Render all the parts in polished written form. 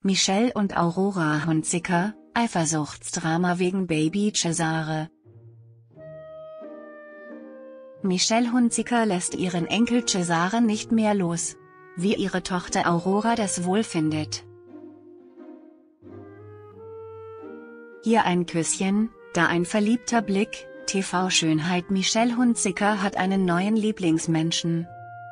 Michelle und Aurora Hunziker, Eifersuchtsdrama wegen Baby Cesare. Michelle Hunziker lässt ihren Enkel Cesare nicht mehr los. Wie ihre Tochter Aurora das wohl findet. Hier ein Küsschen, da ein verliebter Blick. TV-Schönheit Michelle Hunziker hat einen neuen Lieblingsmenschen.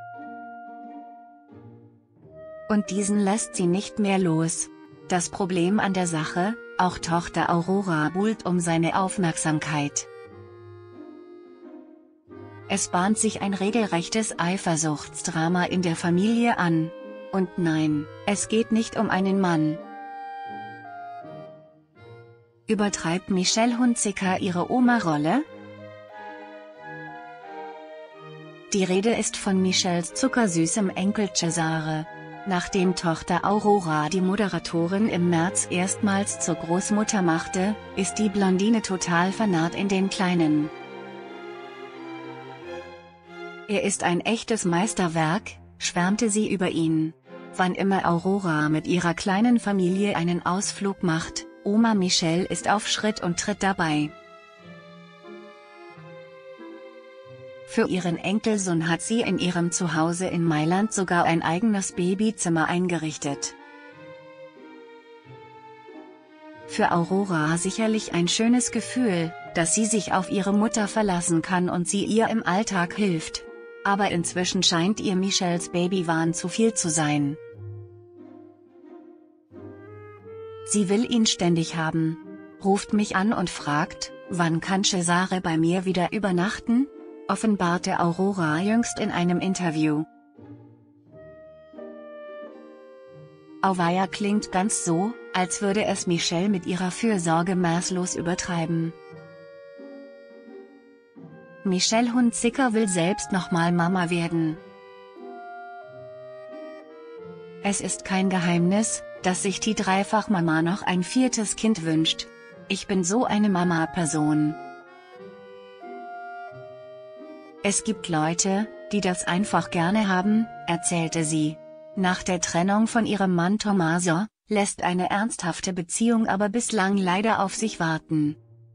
Und diesen lässt sie nicht mehr los. Das Problem an der Sache: auch Tochter Aurora buhlt um seine Aufmerksamkeit. Es bahnt sich ein regelrechtes Eifersuchtsdrama in der Familie an. Und nein, es geht nicht um einen Mann. Übertreibt Michelle Hunziker ihre Oma-Rolle? Die Rede ist von Michelles zuckersüßem Enkel Cesare. Nachdem Tochter Aurora die Moderatorin im März erstmals zur Großmutter machte, ist die Blondine total vernarrt in den Kleinen. Er ist ein echtes Meisterwerk, schwärmte sie über ihn. Wann immer Aurora mit ihrer kleinen Familie einen Ausflug macht, Oma Michelle ist auf Schritt und Tritt dabei. Für ihren Enkelsohn hat sie in ihrem Zuhause in Mailand sogar ein eigenes Babyzimmer eingerichtet. Für Aurora sicherlich ein schönes Gefühl, dass sie sich auf ihre Mutter verlassen kann und sie ihr im Alltag hilft. Aber inzwischen scheint ihr Michelles Babywahn zu viel zu sein. Sie will ihn ständig haben. Ruft mich an und fragt, wann kann Cesare bei mir wieder übernachten? Offenbarte Aurora jüngst in einem Interview. Auweia klingt ganz so, als würde es Michelle mit ihrer Fürsorge maßlos übertreiben. Michelle Hunziker will selbst nochmal Mama werden. Es ist kein Geheimnis, dass sich die Dreifachmama noch ein viertes Kind wünscht. Ich bin so eine Mama-Person. Es gibt Leute, die das einfach gerne haben, erzählte sie. Nach der Trennung von ihrem Mann Tommaso, lässt eine ernsthafte Beziehung aber bislang leider auf sich warten.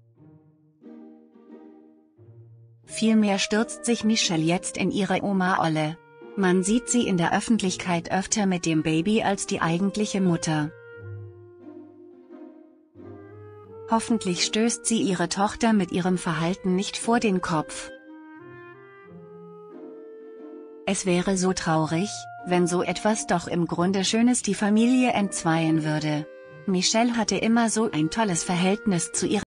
Vielmehr stürzt sich Michelle jetzt in ihre Oma-Olle. Man sieht sie in der Öffentlichkeit öfter mit dem Baby als die eigentliche Mutter. Hoffentlich stößt sie ihre Tochter mit ihrem Verhalten nicht vor den Kopf. Es wäre so traurig, wenn so etwas doch im Grunde Schönes die Familie entzweien würde. Michelle hatte immer so ein tolles Verhältnis zu ihrer